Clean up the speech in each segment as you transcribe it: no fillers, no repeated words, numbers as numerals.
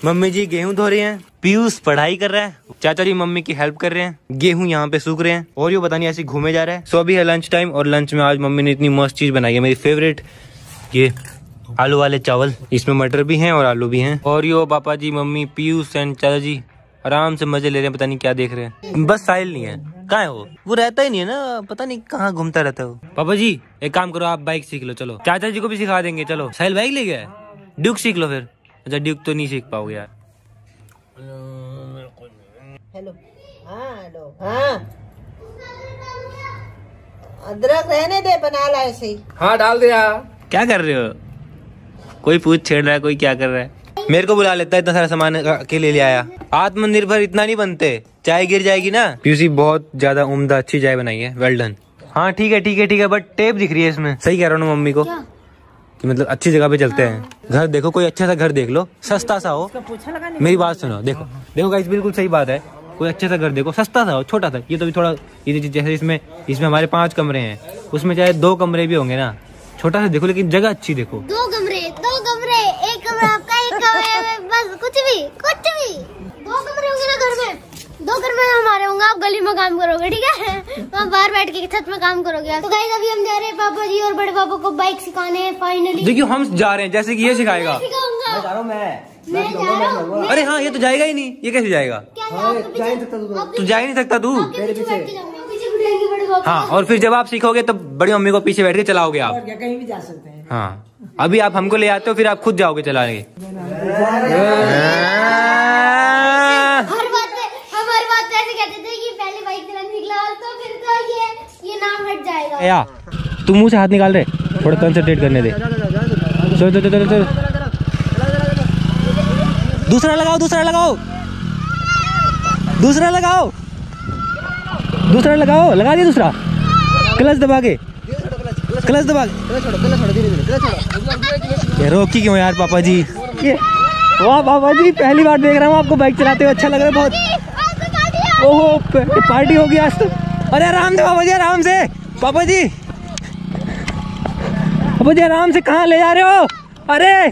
Mummy जी गेहूं धो रहे हैं, पीयूष पढ़ाई कर रहा है, चाचा जी मम्मी की हेल्प कर रहे हैं, गेहूं यहाँ पे सूख रहे हैं और ये पता नहीं ऐसे घूमे जा रहा है। सो अभी है लंच टाइम और लंच में आज मम्मी ने इतनी मस्त चीज बनाई है, मेरी फेवरेट, ये आलू वाले चावल। इसमें मटर भी हैं और आलू भी हैं। और यो पापा जी मम्मी पीयूष एंड चाचा जी आराम से मजे ले रहे हैं, पता नहीं क्या देख रहे हैं। बस साहिल नहीं है, कहाँ है वो रहता ही नहीं है ना, पता नहीं कहाँ घूमता रहता है वो। पापा जी एक काम करो, आप बाइक सीख लो, चलो चाचा जी को भी सिखा देंगे। चलो साहिल बाइक ले गया है, ड्यूक सीख लो फिर। अच्छा ड्यूक तो नहीं सीख पाओगे यार। हेलो हेलो हाँ, अदरक रहने दे, बना ला ऐसे ही। हाँ डाल दिया। क्या कर रहे हो? कोई पूछ छेड़ रहा है, कोई क्या कर रहा है। मेरे को बुला लेता है, इतना सारा सामान के ले आया। आत्मनिर्भर इतना नहीं बनते, चाय गिर जाएगी ना। पीयूसी बहुत ज्यादा उम्दा अच्छी चाय बनाई है, वेल डन। हाँ ठीक है ठीक है ठीक है, बट टेप दिख रही है इसमें। सही कह रहा हूँ ना मम्मी को कि मतलब अच्छी जगह पे चलते हैं। घर देखो, कोई अच्छा सा घर देख लो, सस्ता सा हो। मेरी बात सुनो, देखो देखो गाइस, बिल्कुल सही बात है। कोई अच्छा सा घर देखो, सस्ता सा हो, छोटा सा। ये तो भी थोड़ा, ये जैसे इसमें हमारे 5 कमरे हैं, उसमें चाहे 2 कमरे भी होंगे ना, छोटा सा देखो, लेकिन जगह अच्छी देखो। 2 कमरे, एक कमरा आपका, एक कमरे में बस कुछ भी 2 कमरे होंगे ना घर में, 2 कमरे हमारे होंगे। आप गली में काम करोगे, ठीक है, वहाँ बाहर बैठ के छत में काम करोगे। तो गाइस अभी हम जा रहे हैं पापा जी और बड़े पापा को बाइक सिखाने फाइनली। देखियो हम जा रहे हैं, जैसे कि ये सिखाएगा। अरे हाँ, ये तो जाएगा ही नहीं, ये कैसे जाएगा? तू जा ही नहीं सकता तू। हाँ, और फिर जब आप सीखोगे तो बड़ी मम्मी को पीछे बैठ के चलाओगे आप, कहीं भी जा सकते हैं। हाँ, अभी आप हमको ले आते हो, फिर आप खुद जाओगे चलाने। हमारी बात ऐसे कहते थे कि पहले बाइक चलाने निकला तो फिर तो ये नाम हट जाएगा। या तू मुंह से हाथ निकाल रहे, थोड़ा कंसंट्रेट करने दे। चल दूसरा लगाओ, दूसरा लगाओ, दूसरा लगाओ, दूसरा लगाओ, लगा दिया दूसरा। क्लच दबा के, क्लच दबा के। रोकी क्यों यार पापा जी? वाह पापा जी, पहली बार देख रहा हूँ आपको बाइक चलाते हुए, अच्छा लग रहा है बहुत। ओहो पार्टी होगी आज तो। अरे आराम से पापा जी, आराम से पापा जी, पापा जी आराम से। कहाँ ले जा रहे हो? अरे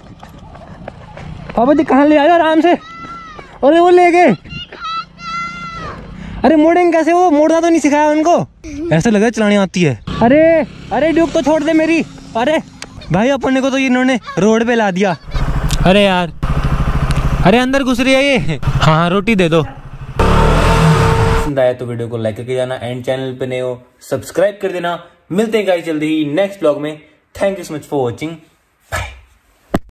पापा जी कहाँ ले जा रहे हो? आराम से। अरे वो ले गए। अरे मोड़ेंगे कैसे? वो मोड़ना तो नहीं सिखाया उनको, ऐसा लगा चलानी आती है। अरे अरे ड्यूक तो छोड़ दे मेरी। अरे भाई अपने को तो इन्होंने रोड पे ला दिया। अरे यार, अरे अंदर घुस रही है ये। हाँ रोटी दे दो। पसंद आया तो वीडियो को लाइक करके जाना, एंड चैनल पे नए हो सब्सक्राइब कर देना। मिलते हैं गाइस जल्दी ही नेक्स्ट ब्लॉग में। Thank you so much for watching.